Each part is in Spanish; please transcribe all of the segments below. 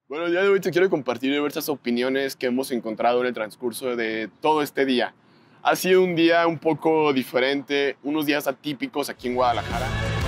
Bueno, el día de hoy te quiero compartir diversas opiniones que hemos encontrado en el transcurso de todo este día. Ha sido un día un poco diferente, unos días atípicos aquí en Guadalajara.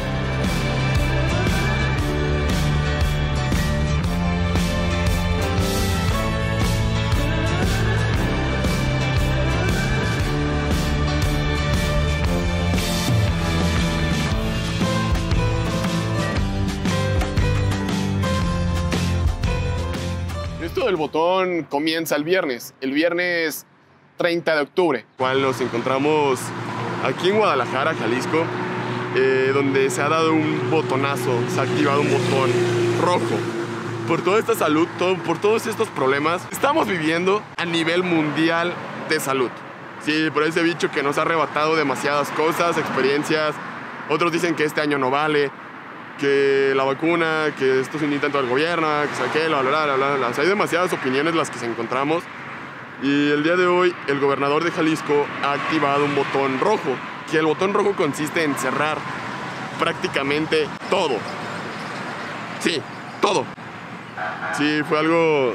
Esto del botón comienza el viernes 30 de octubre, cual nos encontramos aquí en Guadalajara, Jalisco, donde se ha dado un botonazo, se ha activado un botón rojo. Por toda esta salud, por todos estos problemas, estamos viviendo a nivel mundial de salud. Sí, por ese bicho que nos ha arrebatado demasiadas cosas, experiencias. Otros dicen que este año no vale, que la vacuna, que esto es un intento del gobierno, que saque, bla, bla, bla, bla, bla. O sea, hay demasiadas opiniones las que se encontramos. Y el día de hoy, el gobernador de Jalisco ha activado un botón rojo, que el botón rojo consiste en cerrar prácticamente todo. Sí, todo. Sí, fue algo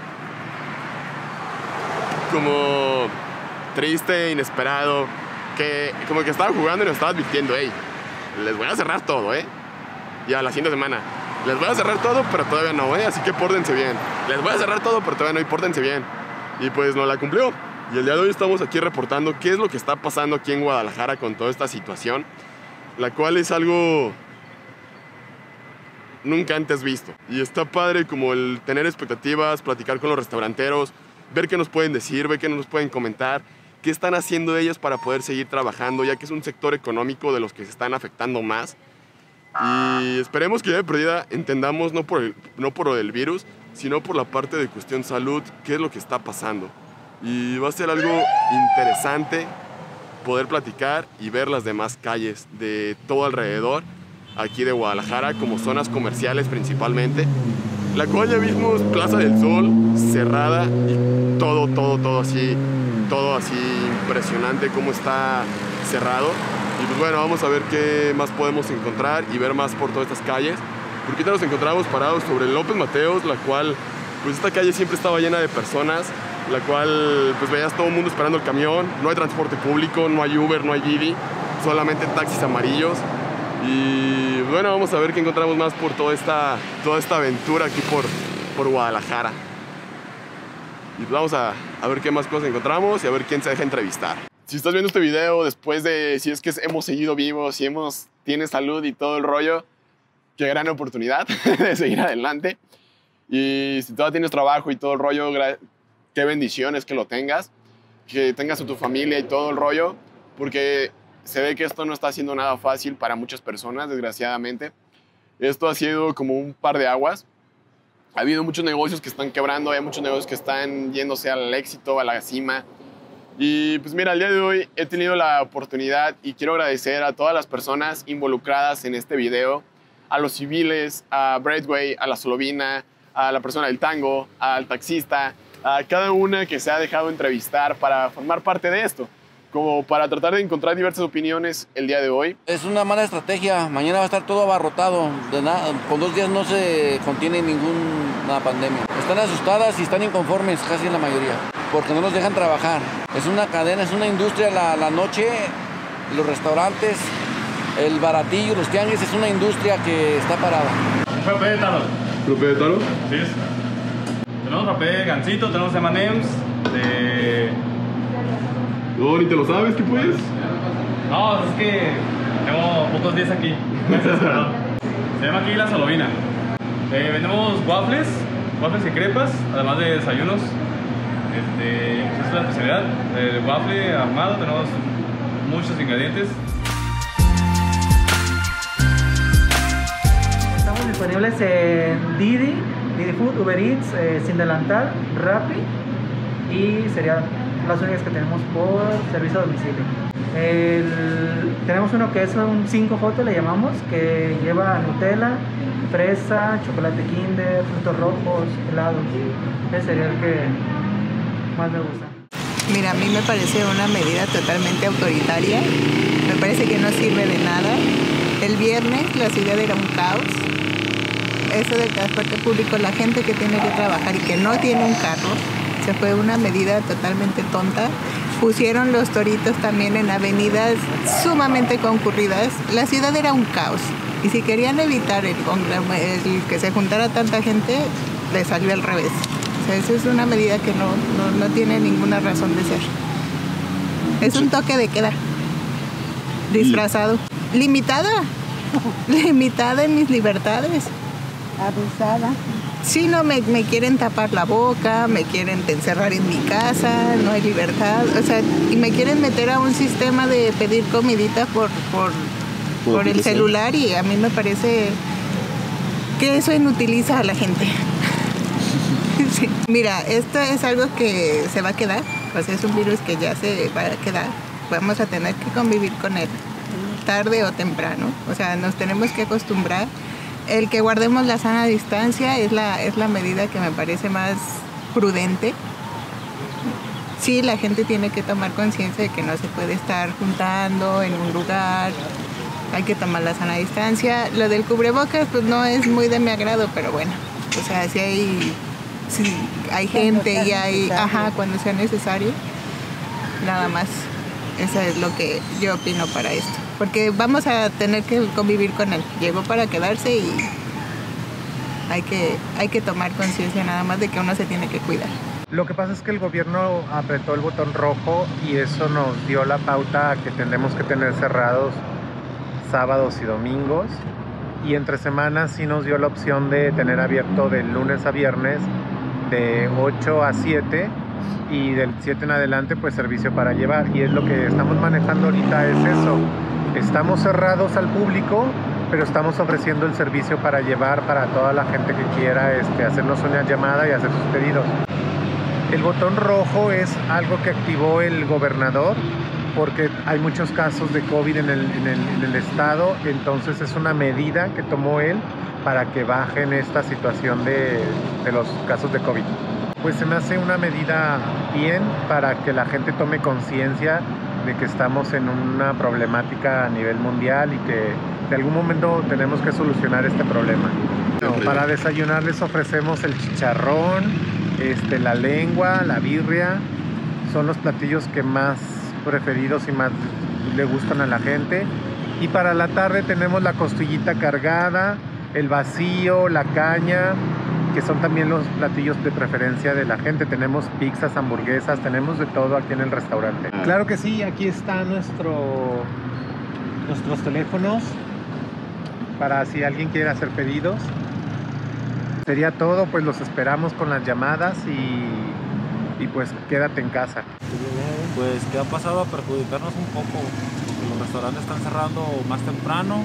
como triste, inesperado, que como que estaba jugando y nos estaba advirtiendo, hey, les voy a cerrar todo, Y a la siguiente semana, les voy a cerrar todo, pero todavía no, así que pórtense bien. Les voy a cerrar todo, pero todavía no, y pórtense bien. Y pues no la cumplió. Y el día de hoy estamos aquí reportando qué es lo que está pasando aquí en Guadalajara con toda esta situación, la cual es algo nunca antes visto. Y está padre como el tener expectativas, platicar con los restauranteros, ver qué nos pueden decir, ver qué nos pueden comentar, qué están haciendo ellos para poder seguir trabajando, ya que es un sector económico de los que se están afectando más. Y esperemos que ya de perdida entendamos no por el virus, sino por la parte de cuestión salud, qué es lo que está pasando. Y va a ser algo interesante poder platicar y ver las demás calles de todo alrededor, aquí de Guadalajara, como zonas comerciales principalmente, la cual ya vimos Plaza del Sol cerrada y todo así impresionante cómo está cerrado. Y pues bueno, vamos a ver qué más podemos encontrar y ver más por todas estas calles. Porque ahorita nos encontramos parados sobre López Mateos, la cual, pues esta calle siempre estaba llena de personas, la cual, pues veías todo el mundo esperando el camión, no hay transporte público, no hay Uber, no hay Didi, solamente taxis amarillos. Y bueno, vamos a ver qué encontramos más por toda esta aventura aquí por Guadalajara. Y pues vamos a ver qué más cosas encontramos y a ver quién se deja entrevistar. Si estás viendo este video después de, si es que hemos seguido vivos, si tienes salud y todo el rollo, qué gran oportunidad de seguir adelante. Y si todavía tienes trabajo y todo el rollo, qué bendiciones que lo tengas, que tengas a tu familia y todo el rollo, porque se ve que esto no está siendo nada fácil para muchas personas, desgraciadamente. Esto ha sido como un par de aguas. Ha habido muchos negocios que están quebrando, hay muchos negocios que están yéndose al éxito, a la cima. Y pues mira, el día de hoy he tenido la oportunidad y quiero agradecer a todas las personas involucradas en este video, a los civiles, a Braidway, a la Solovina, a la persona del tango, al taxista, a cada una que se ha dejado entrevistar para formar parte de esto, como para tratar de encontrar diversas opiniones el día de hoy. Es una mala estrategia, mañana va a estar todo abarrotado, con 2 días no se contiene ninguna pandemia. Están asustadas y están inconformes casi la mayoría, porque no los dejan trabajar. Es una cadena, es una industria la noche, los restaurantes, el baratillo, los tianguis, es una industria que está parada. Frappé de taro. ¿Frappé de taro? Sí. Tenemos frappé de gansito, tenemos M&M's, de... No, ni te lo sabes, ¿qué puedes? No, es que tengo pocos días aquí. Se llama aquí la Solovina. Vendemos waffles y crepas, además de desayunos. Esa es la especialidad. El waffle armado, tenemos muchos ingredientes. Estamos disponibles en Didi Food, Uber Eats, Sin Delantal, Rappi, y serían las únicas que tenemos por servicio a domicilio. Tenemos uno que es un 5 le llamamos, que lleva Nutella, fresa, chocolate Kinder, frutos rojos, helados. Ese sería el que más me gusta. Mira, a mí me parece una medida totalmente autoritaria. Me parece que no sirve de nada. El viernes la ciudad era un caos. eso del transporte público, la gente que tiene que trabajar y que no tiene un carro, se fue una medida totalmente tonta. Pusieron los toritos también en avenidas sumamente concurridas. La ciudad era un caos. Y si querían evitar el que se juntara tanta gente, le salió al revés. O sea, esa es una medida que no tiene ninguna razón de ser. Es un toque de queda. Disfrazado. Limitada en mis libertades. Abusada. Sí, no, me quieren tapar la boca, me quieren encerrar en mi casa, no hay libertad, o sea, y me quieren meter a un sistema de pedir comidita por el celular, y a mí me parece que eso inutiliza a la gente. Sí. Mira, esto es algo que se va a quedar, o sea, es un virus que ya se va a quedar, vamos a tener que convivir con él, tarde o temprano, o sea, nos tenemos que acostumbrar. El que guardemos la sana distancia es la medida que me parece más prudente. Sí, la gente tiene que tomar conciencia de que no se puede estar juntando en un lugar, hay que tomar la sana distancia. Lo del cubrebocas pues no es muy de mi agrado, pero bueno, o sea, si hay gente y hay, cuando sea necesario, nada más. Eso es lo que yo opino para esto. Porque vamos a tener que convivir con él. Llegó para quedarse y hay que tomar conciencia nada más de que uno se tiene que cuidar. Lo que pasa es que el gobierno apretó el botón rojo y eso nos dio la pauta a que tenemos que tener cerrados sábados y domingos. Y entre semanas sí nos dio la opción de tener abierto de lunes a viernes de 8 a 7. Y del 7 en adelante pues servicio para llevar, y es lo que estamos manejando ahorita, es eso. Estamos cerrados al público, pero estamos ofreciendo el servicio para llevar para toda la gente que quiera hacernos una llamada y hacer sus pedidos. El botón rojo es algo que activó el gobernador porque hay muchos casos de COVID en el estado, entonces es una medida que tomó él para que bajen esta situación de los casos de COVID. Pues se me hace una medida bien para que la gente tome conciencia de que estamos en una problemática a nivel mundial y que de algún momento tenemos que solucionar este problema. Para desayunar les ofrecemos el chicharrón, la lengua, la birria. Son los platillos que más preferidos y más le gustan a la gente. Y para la tarde tenemos la costillita cargada, el vacío, la caña, que son también los platillos de preferencia de la gente. Tenemos pizzas, hamburguesas, tenemos de todo aquí en el restaurante. Claro que sí, aquí están nuestros teléfonos para si alguien quiere hacer pedidos. Sería todo, pues los esperamos con las llamadas y pues quédate en casa. Pues que ha pasado a perjudicarnos un poco, porque los restaurantes están cerrando más temprano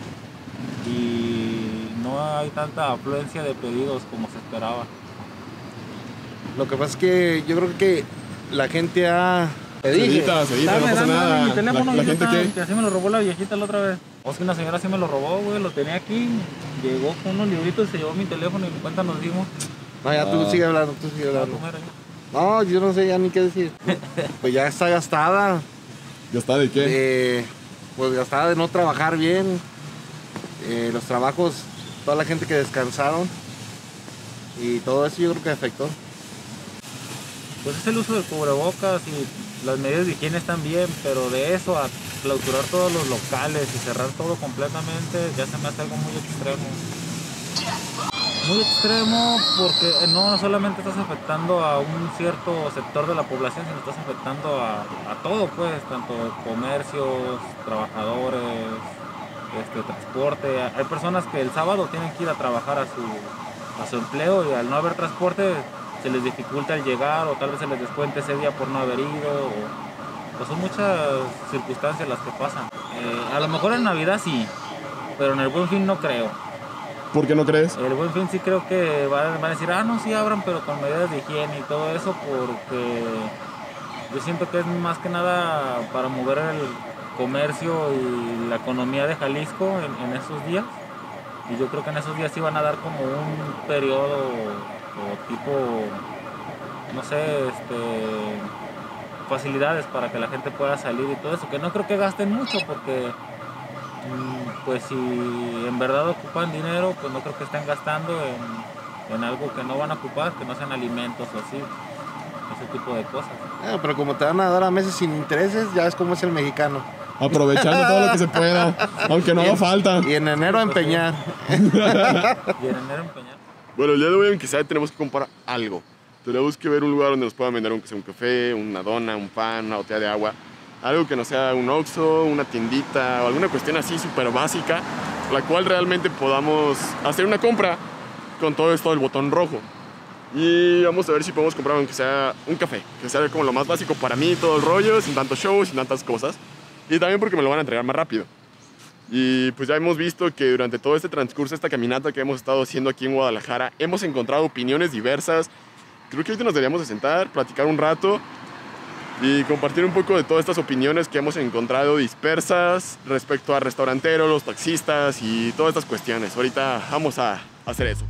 y no hay tanta afluencia de pedidos como se esperaba. Lo que pasa es que yo creo que la gente ha... Se edita, no pasa nada. Mi teléfono, la gente que así me lo robó la viejita la otra vez. O sea, una señora sí me lo robó, güey, lo tenía aquí, llegó con unos libritos y se llevó mi teléfono y ni cuenta nos dimos. No, ya tú sigue hablando, No, yo no sé ya ni qué decir. Pues ya está gastada. ¿Gastada de qué? Pues gastada de no trabajar bien. Los trabajos, toda la gente que descansaron y todo eso yo creo que afectó. Pues es el uso del cubrebocas y las medidas de higiene están bien, pero de eso a clausurar todos los locales y cerrar todo completamente ya se me hace algo muy extremo. Muy extremo porque no solamente estás afectando a un cierto sector de la población, sino estás afectando a todo, pues, tanto comercios, trabajadores, transporte. Hay personas que el sábado tienen que ir a trabajar a su empleo y al no haber transporte se les dificulta el llegar o tal vez se les descuente ese día por no haber ido. Pues son muchas circunstancias las que pasan. A lo mejor en Navidad sí, pero en el Buen Fin no creo. ¿Por qué no crees? El Buen Fin sí creo que van a decir, no, sí abran, pero con medidas de higiene y todo eso, porque yo siento que es más que nada para mover el comercio y la economía de Jalisco en esos días. Y yo creo que en esos días sí van a dar como un periodo o tipo, no sé, facilidades para que la gente pueda salir y todo eso, que no creo que gasten mucho porque Pues si en verdad ocupan dinero, pues no creo que estén gastando en algo que no van a ocupar, que no sean alimentos o así, ese tipo de cosas. Pero como te van a dar a meses sin intereses, ya es como es el mexicano. Aprovechando todo lo que se pueda, aunque no haga falta. Y en enero a empeñar. Bueno, el día de hoy, aunque sea, tenemos que comprar algo. Tenemos que ver un lugar donde nos puedan vender aunque sea un café, una dona, un pan, una botella de agua. Algo que no sea un Oxxo, una tiendita o alguna cuestión así súper básica, la cual realmente podamos hacer una compra con todo esto del botón rojo. Y vamos a ver si podemos comprar aunque sea un café, que sea como lo más básico para mí, todo el rollo, sin tantos shows, sin tantas cosas. Y también porque me lo van a entregar más rápido. Y pues ya hemos visto que durante todo este transcurso, esta caminata que hemos estado haciendo aquí en Guadalajara, hemos encontrado opiniones diversas. Creo que ahorita nos deberíamos de sentar, platicar un rato y compartir un poco de todas estas opiniones que hemos encontrado dispersas respecto a restauranteros, los taxistas y todas estas cuestiones. Ahorita vamos a hacer eso.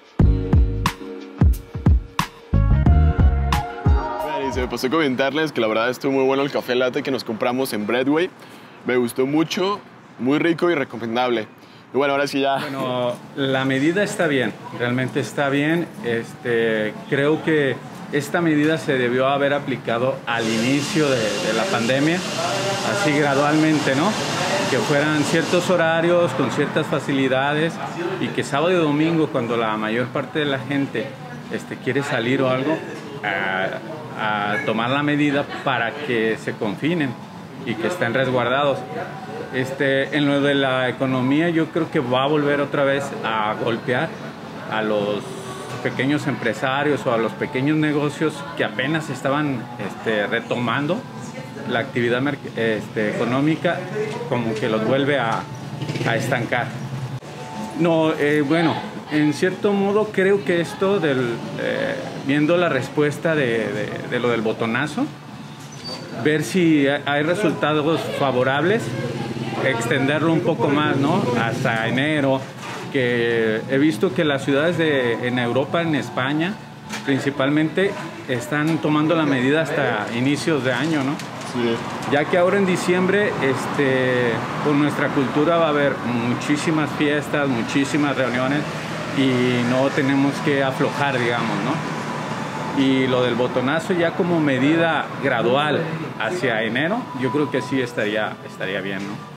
Bueno, y se me pasó comentarles que la verdad estuvo muy bueno el café latte que nos compramos en Breadway. Me gustó mucho, muy rico y recomendable. Y bueno, ahora sí ya... Bueno, la medida está bien, realmente está bien. Creo que esta medida se debió haber aplicado al inicio de la pandemia, así gradualmente, ¿no? Que fueran ciertos horarios con ciertas facilidades y que sábado y domingo, cuando la mayor parte de la gente quiere salir o algo, a tomar la medida para que se confinen y que estén resguardados. En lo de la economía, yo creo que va a volver otra vez a golpear a los pequeños empresarios o a los pequeños negocios que apenas estaban retomando la actividad económica, como que los vuelve a estancar. No, bueno, en cierto modo creo que esto viendo la respuesta de lo del botonazo, ver si hay resultados favorables, extenderlo un poco más, ¿no? Hasta enero, que he visto que las ciudades en Europa, en España, principalmente, están tomando la medida hasta inicios de año, ¿no? Sí. Ya que ahora en diciembre, con nuestra cultura va a haber muchísimas fiestas, muchísimas reuniones y no tenemos que aflojar, digamos, ¿no? Y lo del botonazo ya como medida gradual hacia enero, yo creo que sí estaría bien, ¿no?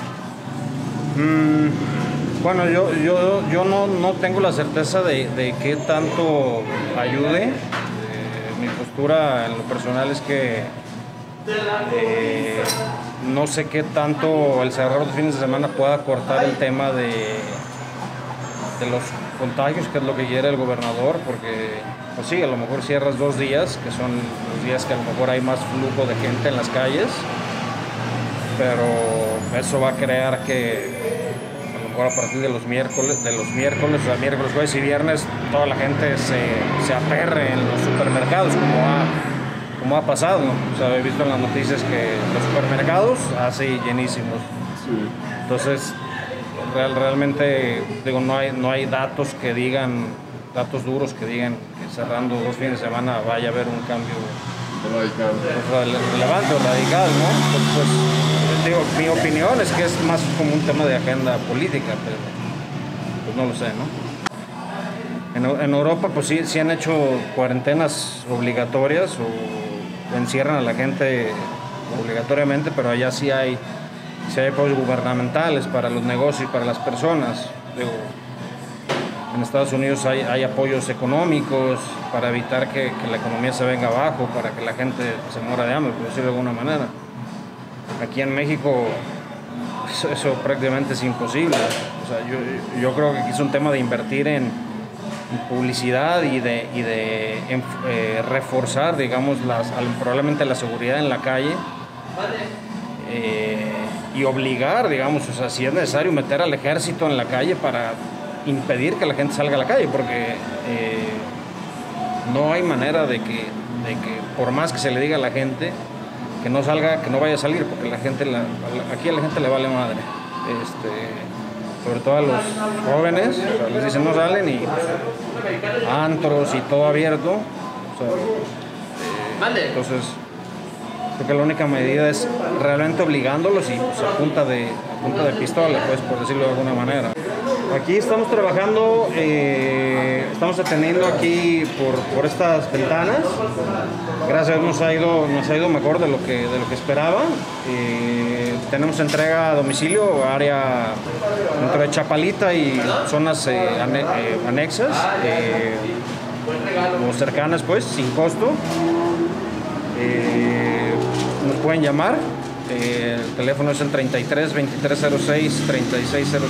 Bueno, yo no tengo la certeza de qué tanto ayude. Mi postura en lo personal es que no sé qué tanto el cerrar los fines de semana pueda cortar el tema de los contagios, que es lo que quiere el gobernador, porque pues sí, a lo mejor cierras 2 días, que son los días que a lo mejor hay más flujo de gente en las calles, pero eso va a crear que a lo mejor a partir de los miércoles, o sea, miércoles, jueves y viernes, toda la gente se aperre en los supermercados, como ha pasado, ¿no? O sea, he visto en las noticias que los supermercados así llenísimos. Sí. Entonces, realmente digo, no hay datos que digan, datos duros que digan que cerrando 2 fines de semana vaya a haber un cambio relevante o radical, ¿no? Pues digo, mi opinión es que es más como un tema de agenda política, pero pues no lo sé, ¿no? En Europa pues sí han hecho cuarentenas obligatorias o encierran a la gente obligatoriamente, pero allá sí hay apoyos gubernamentales para los negocios y para las personas. Digo, en Estados Unidos hay apoyos económicos para evitar que la economía se venga abajo, para que la gente se muera de hambre, por decirlo de alguna manera. Aquí en México eso prácticamente es imposible. O sea, yo creo que aquí es un tema de invertir en publicidad y de reforzar, digamos, probablemente la seguridad en la calle. Y obligar, digamos, o sea, si es necesario meter al ejército en la calle para impedir que la gente salga a la calle, porque no hay manera de que por más que se le diga a la gente que no salga, que no vaya a salir, porque aquí a la gente le vale madre, sobre todo a los jóvenes, o sea, les dicen no salen y pues, antros y todo abierto, o sea, entonces creo que la única medida es realmente obligándolos y pues, a punta de punta de pistola, pues, por decirlo de alguna manera. Aquí estamos trabajando, estamos atendiendo aquí por estas ventanas. Gracias a Dios nos ha ido mejor de lo que esperaba. Tenemos entrega a domicilio, área dentro de Chapalita y zonas anexas o cercanas, pues, sin costo. Nos pueden llamar. El teléfono es el 33 2306 3600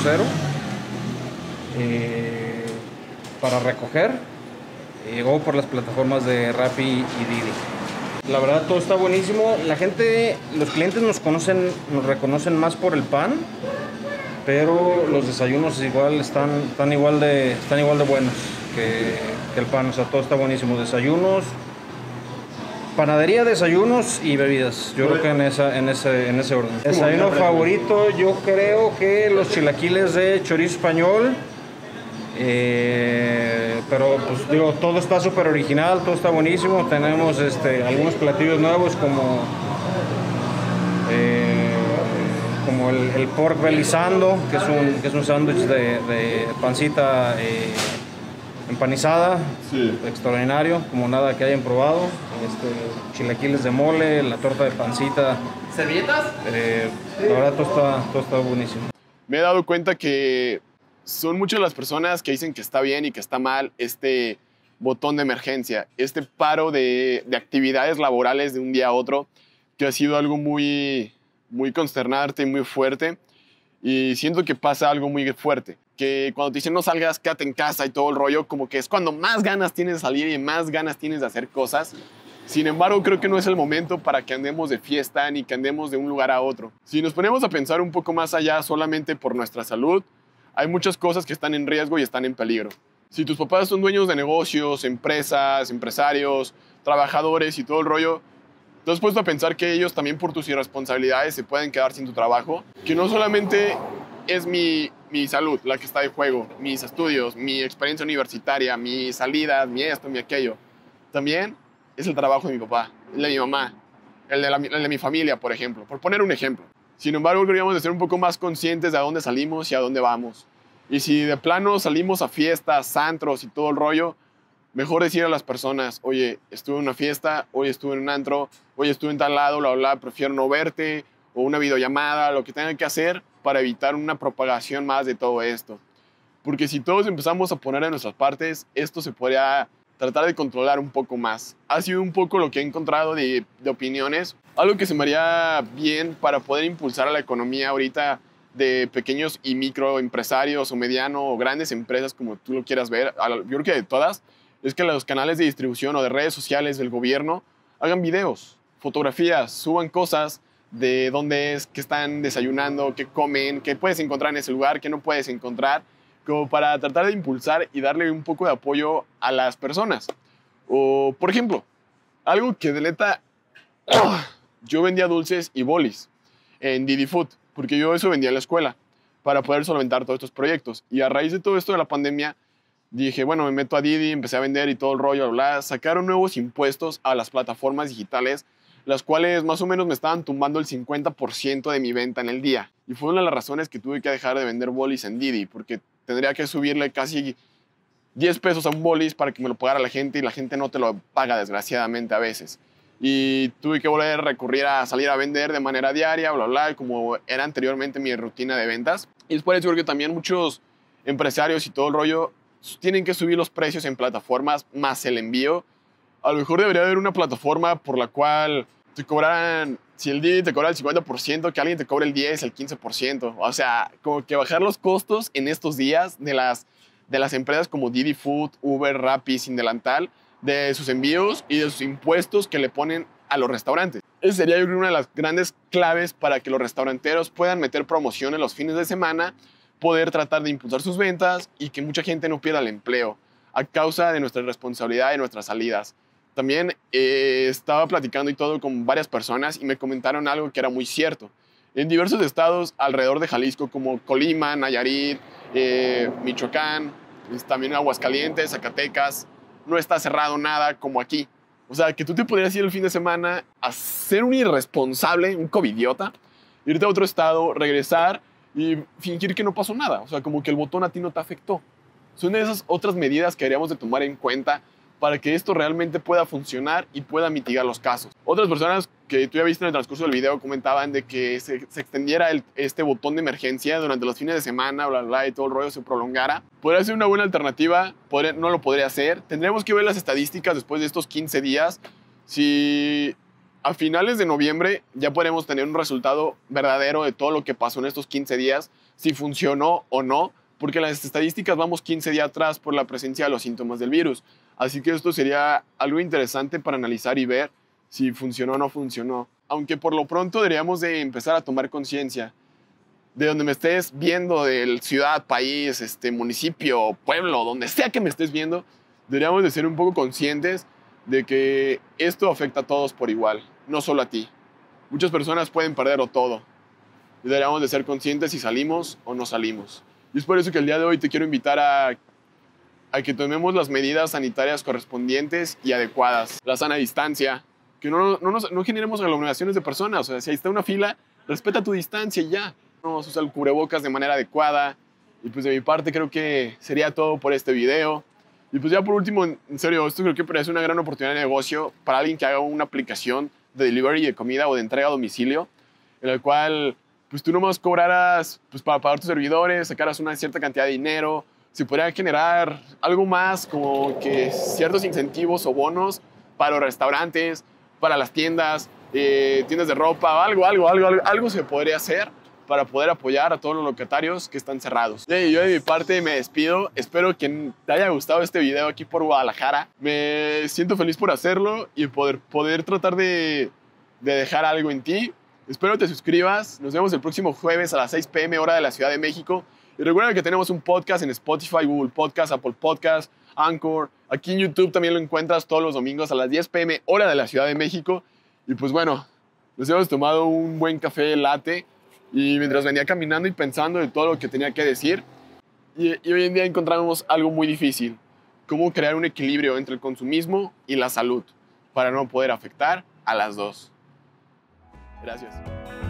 para recoger o por las plataformas de Rappi y Didi. La verdad todo está buenísimo. La gente, los clientes nos reconocen más por el pan, pero los desayunos igual están igual de buenos que el pan. O sea, todo está buenísimo. Desayunos, panadería, desayunos y bebidas. Yo creo que en ese orden. Desayuno favorito, yo creo que los chilaquiles de chorizo español. Pero pues digo, todo está súper original, todo está buenísimo. Tenemos algunos platillos nuevos como el pork belly sando, que es un sándwich de pancita empanizada, sí. Extraordinario, como nada que hayan probado. Chilaquiles de mole, la torta de pancita. ¿Servilletas? La verdad todo está buenísimo. Me he dado cuenta que son muchas las personas que dicen que está bien y que está mal este botón de emergencia, este paro de actividades laborales de un día a otro, que ha sido algo muy, muy consternante y muy fuerte. Y siento que pasa algo muy fuerte, que cuando te dicen no salgas, quédate en casa y todo el rollo, como que es cuando más ganas tienes de salir y más ganas tienes de hacer cosas. Sin embargo, creo que no es el momento para que andemos de fiesta ni que andemos de un lugar a otro. Si nos ponemos a pensar un poco más allá solamente por nuestra salud, hay muchas cosas que están en riesgo y están en peligro. Si tus papás son dueños de negocios, empresas, empresarios, trabajadores y todo el rollo, ¿te has puesto a pensar que ellos también por tus irresponsabilidades se pueden quedar sin tu trabajo? Que no solamente es mi salud la que está de juego, mis estudios, mi experiencia universitaria, mis salidas, mi esto, mi aquello. También es el trabajo de mi papá, el de mi mamá, el de mi familia, por ejemplo, por poner un ejemplo. Sin embargo, deberíamos de ser un poco más conscientes de a dónde salimos y a dónde vamos. Y si de plano salimos a fiestas, antros y todo el rollo, mejor decir a las personas, oye, estuve en una fiesta, hoy estuve en un antro, hoy estuve en tal lado, bla, bla, prefiero no verte, o una videollamada, lo que tengan que hacer para evitar una propagación más de todo esto. Porque si todos empezamos a poner de nuestras partes, esto se podría tratar de controlar un poco más. Ha sido un poco lo que he encontrado de opiniones, algo que se me haría bien para poder impulsar a la economía ahorita de pequeños y microempresarios o mediano o grandes empresas, como tú lo quieras ver, yo creo que de todas, es que los canales de distribución o de redes sociales del gobierno hagan videos, fotografías, suban cosas de dónde es, qué están desayunando, qué comen, qué puedes encontrar en ese lugar, qué no puedes encontrar, como para tratar de impulsar y darle un poco de apoyo a las personas. O, por ejemplo, algo que de neta, yo vendía dulces y bolis en Didi Food, porque yo eso vendía en la escuela para poder solventar todos estos proyectos. Y a raíz de todo esto de la pandemia, dije, bueno, me meto a Didi, empecé a vender y todo el rollo, bla, bla. Sacaron nuevos impuestos a las plataformas digitales, las cuales más o menos me estaban tumbando el 50% de mi venta en el día. Y fue una de las razones que tuve que dejar de vender bolis en Didi, porque tendría que subirle casi 10 pesos a un bolis para que me lo pagara la gente, y la gente no te lo paga, desgraciadamente, a veces. Y tuve que volver a recurrir a salir a vender de manera diaria, bla, bla, como era anteriormente mi rutina de ventas. Y después yo creo que también muchos empresarios y todo el rollo tienen que subir los precios en plataformas más el envío. A lo mejor debería haber una plataforma por la cual te cobraran, si el Didi te cobra el 50%, que alguien te cobre el 10, el 15%. O sea, como que bajar los costos en estos días de las empresas como Didi Food, Uber, Rappi, Sin Delantal, de sus envíos y de sus impuestos que le ponen a los restaurantes. Esa sería, yo creo, una de las grandes claves para que los restauranteros puedan meter promociones los fines de semana, poder tratar de impulsar sus ventas y que mucha gente no pierda el empleo a causa de nuestra responsabilidad y nuestras salidas. También estaba platicando y todo con varias personas y me comentaron algo que era muy cierto. En diversos estados alrededor de Jalisco, como Colima, Nayarit, Michoacán, también Aguascalientes, Zacatecas, no está cerrado nada como aquí. O sea, que tú te podrías ir el fin de semana a ser un irresponsable, un covidiota, irte a otro estado, regresar y fingir que no pasó nada. O sea, como que el botón a ti no te afectó. Son esas otras medidas que deberíamos de tomar en cuenta para que esto realmente pueda funcionar y pueda mitigar los casos. Otras personas que tú ya viste en el transcurso del video comentaban de que se extendiera este botón de emergencia durante los fines de semana, bla, bla, bla, y todo el rollo se prolongara. Podría ser una buena alternativa, no lo podría hacer. Tendremos que ver las estadísticas después de estos 15 días. Si a finales de noviembre ya podremos tener un resultado verdadero de todo lo que pasó en estos 15 días, si funcionó o no, porque las estadísticas vamos 15 días atrás por la presencia de los síntomas del virus. Así que esto sería algo interesante para analizar y ver si funcionó o no funcionó. Aunque por lo pronto deberíamos de empezar a tomar conciencia. De donde me estés viendo, de ciudad, país, municipio, pueblo, donde sea que me estés viendo, deberíamos de ser un poco conscientes de que esto afecta a todos por igual, no solo a ti. Muchas personas pueden perderlo todo. Y deberíamos de ser conscientes si salimos o no salimos. Y es por eso que el día de hoy te quiero invitar a que tomemos las medidas sanitarias correspondientes y adecuadas. La sana distancia, que no generemos aglomeraciones de personas. O sea, si ahí está una fila, respeta tu distancia y ya. No usa el cubrebocas de manera adecuada. Y pues de mi parte creo que sería todo por este video. Y pues ya por último, en serio, esto creo que parece una gran oportunidad de negocio para alguien que haga una aplicación de delivery de comida o de entrega a domicilio, en la cual pues tú nomás cobraras pues, para pagar tus servidores, sacaras una cierta cantidad de dinero. Se podría generar algo más como que ciertos incentivos o bonos para los restaurantes, para las tiendas, tiendas de ropa, algo se podría hacer para poder apoyar a todos los locatarios que están cerrados. Yo de mi parte me despido. Espero que te haya gustado este video aquí por Guadalajara. Me siento feliz por hacerlo y poder tratar de dejar algo en ti. Espero te suscribas. Nos vemos el próximo jueves a las 6 p.m. hora de la Ciudad de México. Y recuerda que tenemos un podcast en Spotify, Google Podcast, Apple Podcast, Anchor. Aquí en YouTube también lo encuentras todos los domingos a las 10 p.m. hora de la Ciudad de México. Y pues bueno, nos hemos tomado un buen café latte y mientras venía caminando y pensando de todo lo que tenía que decir. Y hoy en día encontramos algo muy difícil. Cómo crear un equilibrio entre el consumismo y la salud para no poder afectar a las dos. Gracias.